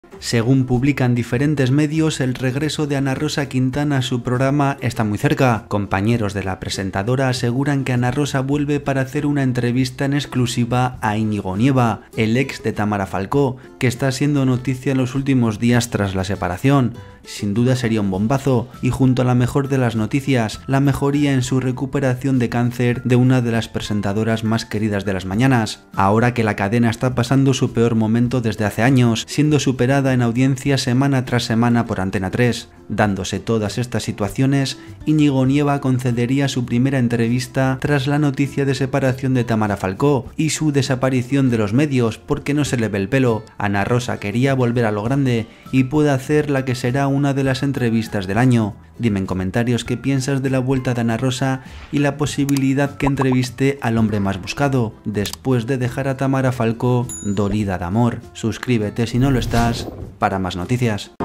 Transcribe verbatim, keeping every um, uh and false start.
Según publican diferentes medios, el regreso de Ana Rosa Quintana a su programa está muy cerca. Compañeros de la presentadora aseguran que Ana Rosa vuelve para hacer una entrevista en exclusiva a Íñigo Nieva, el ex de Tamara Falcó, que está siendo noticia en los últimos días tras la separación. Sin duda sería un bombazo, y junto a la mejor de las noticias, la mejoría en su recuperación de cáncer de una de las presentadoras más queridas de las mañanas, ahora que la cadena está pasando su peor momento desde hace años, siendo superada en audiencia semana tras semana por Antena tres. Dándose todas estas situaciones, Íñigo Nieva concedería su primera entrevista tras la noticia de separación de Tamara Falcó y su desaparición de los medios porque no se le ve el pelo. Ana Rosa quería volver a lo grande y puede hacer la que será una de las entrevistas del año. Dime en comentarios qué piensas de la vuelta de Ana Rosa y la posibilidad que entreviste al hombre más buscado después de dejar a Tamara Falcó dolida de amor. Suscríbete si no lo estás para más noticias.